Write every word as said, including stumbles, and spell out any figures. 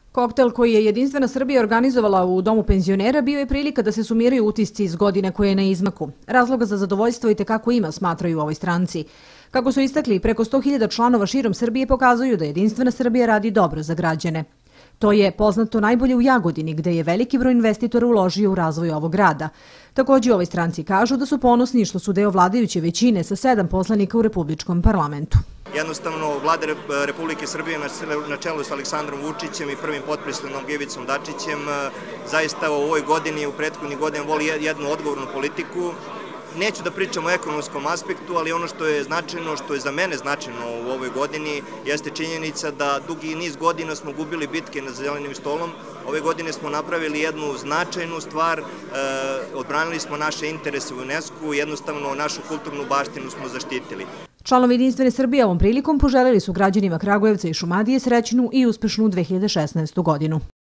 Koktel koji je Jedinstvena Srbija organizovala u Domu penzionera bio je prilika da se sumiraju utisci iz godine koje je na izmaku. Razloga za zadovoljstvo i tekako ima, smatraju u ovoj stranci. Kako su istakli, preko sto hiljada članova širom Srbije pokazuju da Jedinstvena Srbija radi dobro za građane. To je poznato najbolje u Jagodini, gde je veliki broj investitora uložio u razvoj ovog grada. Također u ovoj stranci kažu da su ponosni što su deo vladajuće većine sa sedam poslanika u Republičkom parlamentu. Jednostavno, vlada Republike Srbije na čelu s Aleksandrom Vučićem i prvim potpredsjednikom Ivicom Dačićem zaista u ovoj godini i u prethodnih godina voli jednu odgovornu politiku. Neću da pričam o ekonomskom aspektu, ali ono što je značajno, što je za mene značajno u ovoj godini, jeste činjenica da dugi niz godina smo gubili bitke na zelenim stolom. Ove godine smo napravili jednu značajnu stvar, odbranili smo naše interese u UNESCO, jednostavno našu kulturnu baštinu smo zaštitili. Članovi Jedinstvene Srbije ovom prilikom poželjeli su građanima Kragujevca i Šumadije srećnu i uspešnu dve hiljade šesnaestu godinu.